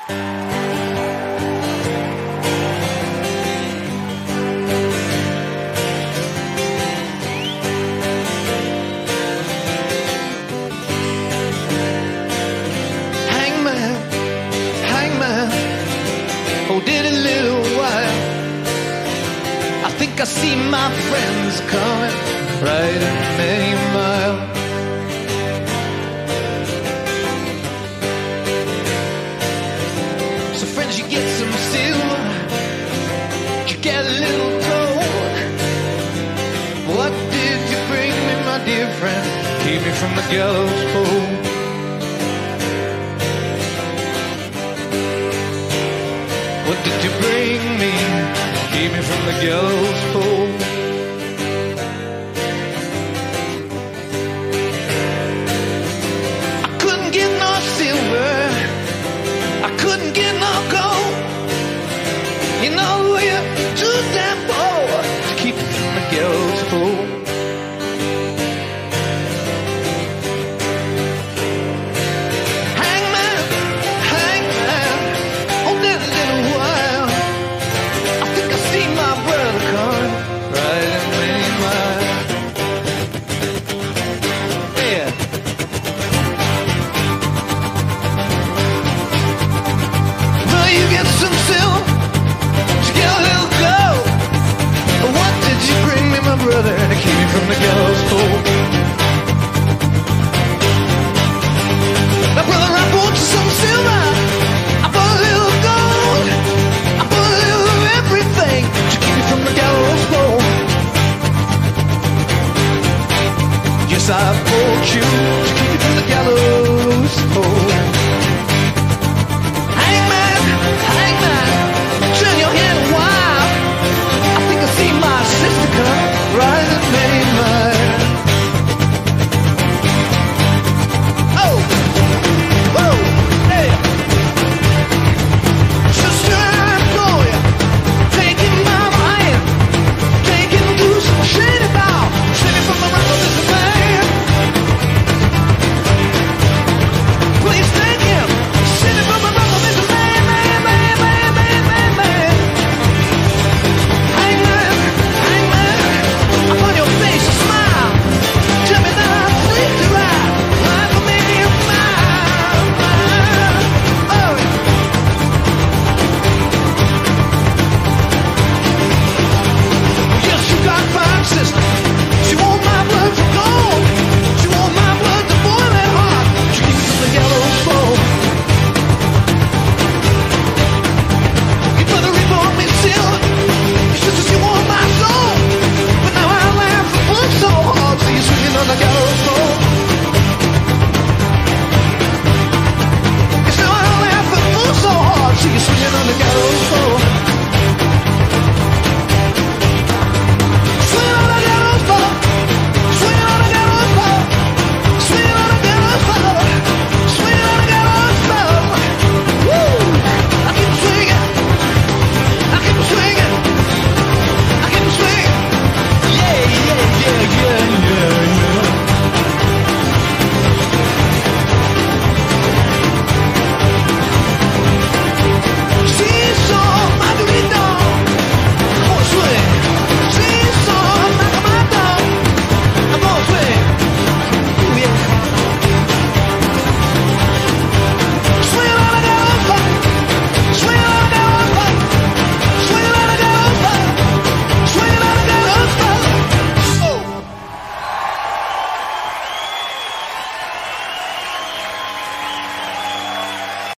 Oh, did a little while. I think I see my friends coming, riding many miles. So friends, you get some silver, you get a little gold. What did you bring me, my dear friend? Keep me from the gallows pole. What did you bring me? Keep me from the gallows pole.